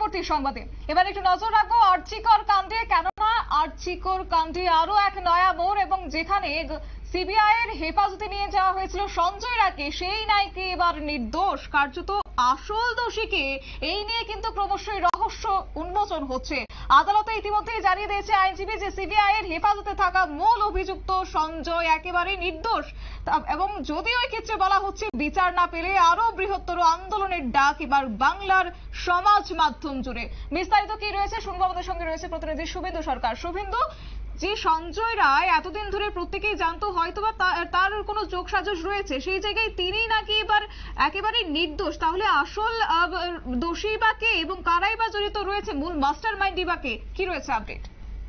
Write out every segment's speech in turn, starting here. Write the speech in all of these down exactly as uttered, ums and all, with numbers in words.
পরবর্তী সংবাদে এবার একটু নজর রাখবো আরজিকর কাণ্ডে, কেননা আরজিকর কাণ্ডে আরো এক নয়া মোড়, এবং যেখানে সিবিআই এর হেফাজতে নিয়ে যাওয়া হয়েছিল সঞ্জয় রায়কে, সেই নায়িকা এবার নির্দোষ, কার্যত আসল দোষীকে। এই নিয়ে কিন্তু ক্রমশই রহস্য উন্মোচন হচ্ছে। আদালতে ইতিমধ্যেই জানিয়ে দিয়েছে আইনজীবী যে সিবিআই এর হেফাজতে থাকা মূল অভিযুক্ত সঞ্জয় একেবারে নির্দোষ, এবং যদিও এই ক্ষেত্রে বলা হচ্ছে বিচার না পেলে আরো বৃহত্তর আন্দোলনের ডাক এবার বাংলার সমাজ মাধ্যম জুড়ে। বিস্তারিত কি রয়েছে শুনবো, আমাদের সঙ্গে রয়েছে প্রতিনিধি শুভেন্দু সরকার। শুভেন্দু, যে সঞ্জয় রায় এতদিন ধরে প্রত্যেকেই জানতো হয়তোবা তার কোনো যোগসাজশ রয়েছে, সেই জায়গায় তিনি নাকি এবার একেবারে নির্দোষ, তাহলে আসল দোষী বা কে এবং কারাই বা জড়িত রয়েছে, মূল মাস্টার মাইন্ডই বা কে, কি রয়েছে আপডেট?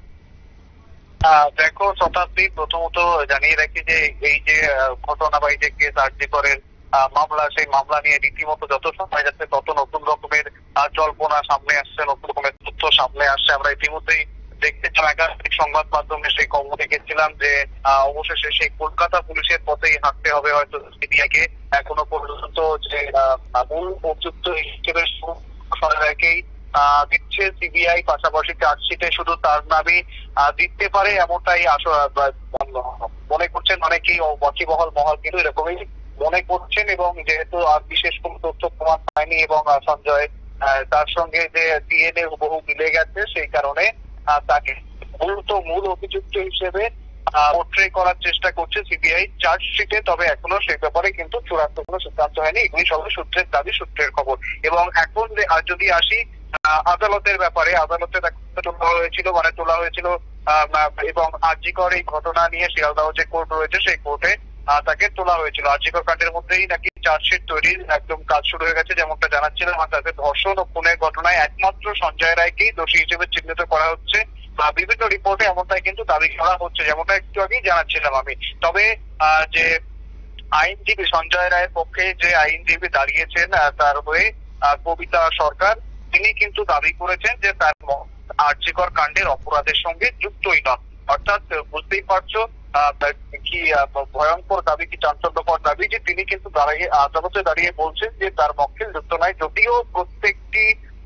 দেখো শতাব্দী, প্রথমত জানিয়ে রাখি যে এই যে ঘটনা বা এই যে কেস আরজিকরের মামলা, সেই মামলা নিয়ে রীতিমতো যত সময় যাচ্ছে তত নতুন রকমের জল্পনা সামনে আসছে, নতুন রকমের তথ্য সামনে আসছে। আমরা ইতিমধ্যেই দেখতেছিলাম একাধিক সংবাদ মাধ্যমে সেই খবর দেখেছিলাম যে অবশেষে সেই কলকাতা পুলিশের পথেই হাঁটতে হবে হয়তো সিবিআইকে। এখনো পর্যন্ত যে মূল অভিযুক্ত হিসেবে সঞ্জয়কেই দিচ্ছে সিবিআই, পাশাপাশি চার্জশিটে শুধু তার নামই দিতে পারে এমনটাই মনে করছেন অনেকেই, ওয়াকিবহাল মহল কিন্তু এরকমই মনে করছেন। এবং যেহেতু আর বিশেষ কোন তথ্য প্রমাণ পায়নি এবং সঞ্জয় তার সঙ্গে যে ডিএনএ হুবহু মিলে গেছে, সেই কারণে তাকে মূলত মূল অভিযুক্ত হিসেবে পোর্ট্রে করার চেষ্টা করছে সিবিআই চার্জশিটে। তবে এখনো সেই ব্যাপারে কিন্তু চূড়ান্ত কোনো সিদ্ধান্ত হয়নি, এগুলি সবাই সূত্রের দাবি, সূত্রের খবর। এবং এখন যদি আসি আদালতের ব্যাপারে, আদালতে তোলা হয়েছিল মানে তোলা হয়েছিল এবং আরজিকর এই ঘটনা নিয়ে শিয়ালদহ যে কোর্ট রয়েছে সেই কোর্টে তাকে তোলা হয়েছিল। আরজিকর কাণ্ডের মধ্যেই নাকি চার্জশিট তৈরির একদম কাজ শুরু হয়ে গেছে, যেমনটা জানাচ্ছিলাম। আর তাদের ধর্ষণ ও খুনের ঘটনায় একমাত্র সঞ্জয় রায়কেই দোষী হিসেবে চিহ্নিত করা হচ্ছে, বিভিন্ন রিপোর্টে এমনটাই কিন্তু দাবি করা হচ্ছে, যেমনটা একটু আগেই জানাচ্ছিলাম আমি। তবে যে আইনজীবী সঞ্জয় রায়ের পক্ষে যে আইনজীবী দাঁড়িয়েছেন তার হয়ে কবিতা সরকার, তিনি কিন্তু দাবি করেছেন যে তার আরজিকর কাণ্ডের অপরাধের সঙ্গে যুক্তই নন। অর্থাৎ বুঝতেই পারছো কি ভয়ঙ্কর দাবি, কি চাঞ্চল্যকর দাবি, যে তিনি কিন্তু দাঁড়িয়ে আদালতে দাঁড়িয়ে বলছেন যে তার মক্কেল যুক্ত নয়। যদিও প্রত্যেকটি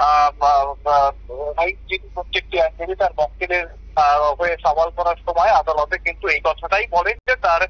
আইনজীবী প্রত্যেকটি আইনজীবী তার মক্কেলের হয়ে সওয়াল করার সময় আদালতে কিন্তু এই কথাটাই বলেন যে তার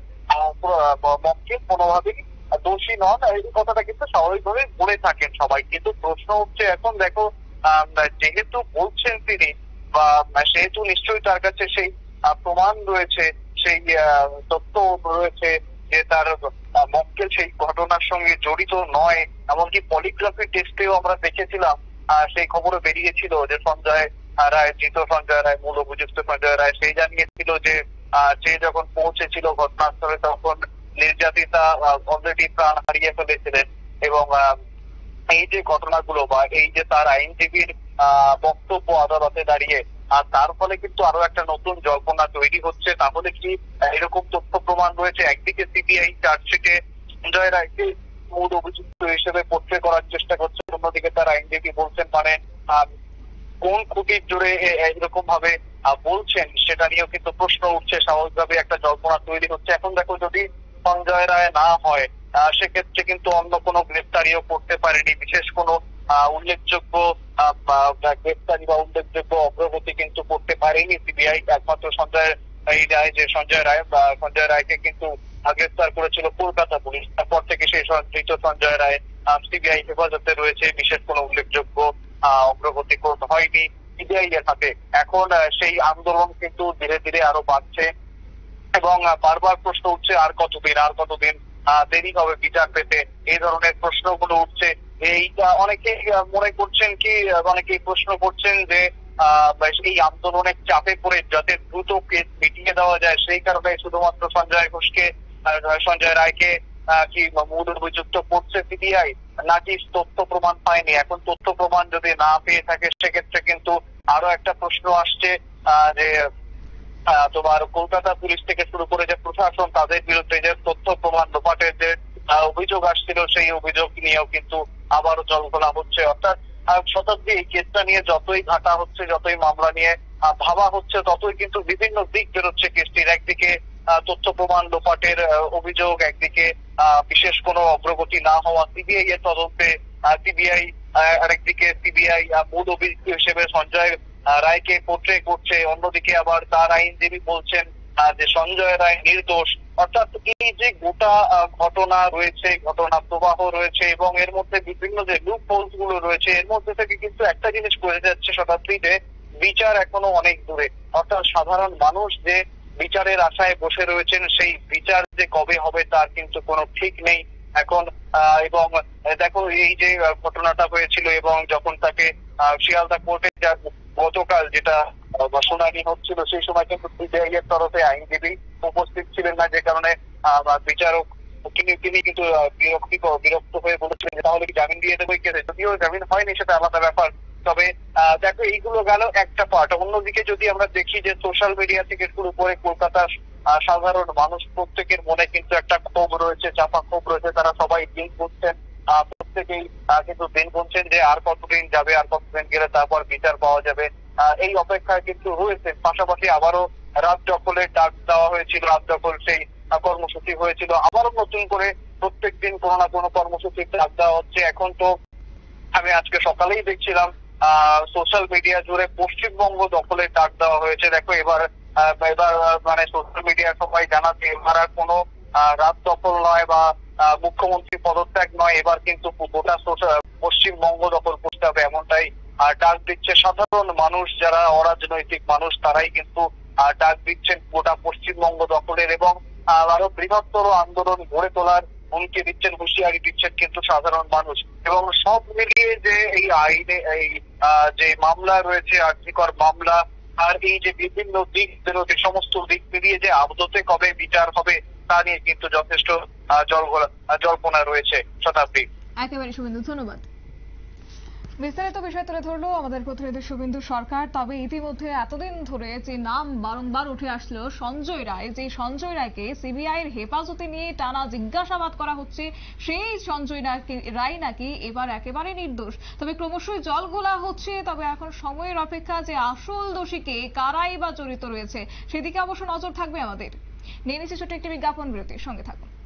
মক্কেল কোনোভাবেই দোষী নন। এই কথাটা কিন্তু স্বাভাবিকভাবে বলে থাকেন সবাই। কিন্তু প্রশ্ন হচ্ছে এখন দেখো, যেহেতু বলছেন তিনি, বা সেহেতু নিশ্চয়ই তার কাছে সেই প্রমাণ রয়েছে, সেই তথ্য রয়েছে যে তার মক্কেল সেই ঘটনার সঙ্গে জড়িত নয়। এমনকি পলিগ্রাফি টেস্টেও আমরা দেখেছিলাম, সেই খবরে বেরিয়েছিল যে সঞ্জয় রায়, ধৃত সঞ্জয় রায়, মূল অভিযুক্ত সঞ্জয় রায়, সেই জানিয়েছিল যে সে যখন পৌঁছেছিল ঘটনাস্থলে তখন নির্যাতিতা অলরেডি প্রাণ হারিয়ে ফেলেছিলেন। এবং এই যে ঘটনাগুলো বা এই যে তার আইনজীবীর বক্তব্য আদালতে দাঁড়িয়ে, আর তার ফলে কিন্তু আরো একটা নতুন জল্পনা তৈরি হচ্ছে। তাহলে কি এরকম তথ্য প্রমাণ রয়েছে? একদিকে সিবিআই চার্জশিটে সঞ্জয় রায়কে মূল অভিযুক্ত হিসেবে পোর্ট্রে করার চেষ্টা করছে, অন্যদিকে তার আইনজীবী বলছেন মানে কোন খুঁটির জোরে এরকম ভাবে বলছেন সেটা নিয়েও কিন্তু প্রশ্ন উঠছে, স্বাভাবিকভাবে একটা জল্পনা তৈরি হচ্ছে। এখন দেখো, যদি সঞ্জয় রায় না হয় সেক্ষেত্রে কিন্তু অন্য কোনো গ্রেফতারিও করতে পারেনি, বিশেষ কোনো উল্লেখযোগ্য গ্রেফতারি বা উল্লেখযোগ্য অগ্রগতি কিন্তু করতে পারেনি সিবিআই। একমাত্র সঞ্জয় এই রায়, যে সঞ্জয় রায় বা সঞ্জয় রায়কে কিন্তু গ্রেফতার করেছিল কলকাতা পুলিশ। তারপর থেকে সেই ধৃত সঞ্জয় রায় সিবিআই হেফাজতে রয়েছে, বিশেষ কোনো উল্লেখযোগ্য অগ্রগতি হয়নি সিবিআই এর হাতে। এখন সেই আন্দোলন কিন্তু ধীরে ধীরে আরো বাড়ছে এবং বারবার প্রশ্ন উঠছে আর কতদিন আর কতদিন দেরি হবে বিচার পেতে, এই ধরনের প্রশ্নগুলো উঠছে। এইটা অনেকেই মনে করছেন কি, অনেকেই প্রশ্ন করছেন যে এই আন্দোলনের চাপে পড়ে যাতে দ্রুত কেস মিটিয়ে দেওয়া যায়, সেই কারণে শুধুমাত্র সঞ্জয় ঘোষকে, সঞ্জয় রায়কে কি মূল অভিযুক্ত করছে সিবিআই, নাকি তথ্য প্রমাণ পায়নি। এখন তথ্য প্রমাণ যদি না পেয়ে থাকে সেক্ষেত্রে কিন্তু আরো একটা প্রশ্ন আসছে যে তোমার কলকাতা পুলিশ থেকে শুরু করে যে প্রশাসন, তাদের বিরুদ্ধে যে তথ্য প্রমাণ লোপাটের যে অভিযোগ আসছিল সেই অভিযোগ নিয়েও কিন্তু আবারও জল্পনা হচ্ছে। অর্থাৎ শতাব্দী, এই কেসটা নিয়ে যতই ঘাটা হচ্ছে, যতই মামলা নিয়ে ভাবা হচ্ছে, ততই কিন্তু বিভিন্ন দিক বেরোচ্ছে কেসটির। একদিকে তথ্য প্রমাণ লোপাটের অভিযোগ, একদিকে বিশেষ কোনো অগ্রগতি না হওয়া সিবিআই এর তদন্তে, সিবিআই আহ, আরেকদিকে সিবিআই মূল অভিযুক্ত হিসেবে সঞ্জয় আহ, রায়কে পোট্রে করছে, অন্যদিকে আবার তার আইনজীবী বলছেন আহ, যে সঞ্জয় রায় নির্দোষ। অর্থাৎ এই যে গোটা আহ, ঘটনা রয়েছে, ঘটনা প্রবাহ রয়েছে এবং এর মধ্যে বিভিন্ন যে লুপ হোলস গুলো রয়েছে, এর মধ্যে থেকে কিন্তু একটা জিনিস বোঝা যাচ্ছে শতাব্দী, যে বিচার এখনো অনেক দূরে। অর্থাৎ সাধারণ মানুষ যে বিচারের আশায় বসে রয়েছেন, সেই বিচার যে কবে হবে তার কিন্তু কোনো ঠিক নেই এখন। আহ, এবং দেখো এই যে আহ, ঘটনাটা হয়েছিল এবং যখন তাকে আহ, শিয়ালদা কোর্টে গতকাল যেটা আহ, শুনানি হচ্ছিল, সেই সময় কিন্তু সিবিআই এর তরফে আইনজীবী উপস্থিত ছিলেন না, যে কারণে আহ, বিচারক তিনি তিনি কিন্তু আহ, বিরক্তি বিরক্ত হয়ে বলেছিলেন যে তাহলে কি জামিন দিয়ে দেবো কেসে। যদিও জামিন হয়নি, সেটা আলাদা ব্যাপার। তবে আহ, দেখো এইগুলো গেল একটা পার্ট। অন্যদিকে যদি আমরা দেখি যে সোশ্যাল মিডিয়া থেকে শুরু করে কলকাতার আহ, সাধারণ মানুষ প্রত্যেকের মনে কিন্তু একটা ক্ষোভ রয়েছে, চাপা ক্ষোভ রয়েছে। তারা সবাই দিন গুনছেন, আহ, প্রত্যেকেই আহ, কিন্তু দিন গুনছেন যে আর কতদিন যাবে, আর কতদিন গেলে তারপর বিচার পাওয়া যাবে। আহ, এই অপেক্ষায় কিন্তু রয়েছে। পাশাপাশি আবারও রাত দখলের ডাক দেওয়া হয়েছিল, রাত দখল সেই আহ, কর্মসূচি হয়েছিল। আবারও নতুন করে প্রত্যেক দিন কোনো না কোনো কর্মসূচির ডাক দেওয়া হচ্ছে। এখন তো আমি আজকে সকালেই দেখছিলাম সোশ্যাল মিডিয়া জুড়ে পশ্চিমবঙ্গ দখলের ডাক দেওয়া হয়েছে। দেখো এবার আহ, এবার আহ, মানে সোশ্যাল মিডিয়া সবাই জানাচ্ছে এবার আর কোনো আহ, রাত দখল নয় বা আহ, মুখ্যমন্ত্রী পদত্যাগ নয়, এবার কিন্তু গোটা সোশ্যাল- পশ্চিমবঙ্গ দখল করতে হবে, এমনটাই আহ, ডাক দিচ্ছে সাধারণ মানুষ। যারা অরাজনৈতিক মানুষ তারাই কিন্তু আহ, ডাক দিচ্ছেন গোটা পশ্চিমবঙ্গ দখলের এবং আহ, আরো বৃহত্তর আন্দোলন গড়ে তোলার হুমকি দিচ্ছেন, হুঁশিয়ারি দিচ্ছেন কিন্তু সাধারণ মানুষ। এবং সব মিলিয়ে যে এই আইনে এই আহ, যে মামলা রয়েছে, আর্থিকর মামলা, আর এই যে বিভিন্ন দিক বিরোধী সমস্ত দিক মিলিয়ে যে আদতে কবে বিচার হবে তা নিয়ে কিন্তু যথেষ্ট আহ, জল্পনা জল্পনা রয়েছে শতাব্দী। একেবারে শুভেন্দু, ধন্যবাদ। বিস্তারিত বিষয় তুলে ধরলো আমাদের প্রতিনিধি শুভেন্দু সরকার। তবে ইতিমধ্যে এতদিন ধরে যে নাম বারংবার উঠে আসলো সঞ্জয় রায়, যে সঞ্জয় রায়কে সিবিআই এর হেফাজতে নিয়ে টানা জিজ্ঞাসাবাদ করা হচ্ছে, সেই সঞ্জয় রায় নাকি এবার একেবারে নির্দোষ। তবে ক্রমশই জল ঘোলা হচ্ছে। তবে এখন সময়ের অপেক্ষা যে আসল দোষীকে কারাই বা জড়িত রয়েছে, সেদিকে অবশ্য নজর থাকবে আমাদের। নিয়ে নিচ্ছি ছোট্ট একটি বিজ্ঞাপন বিরতির সঙ্গে থাকুন।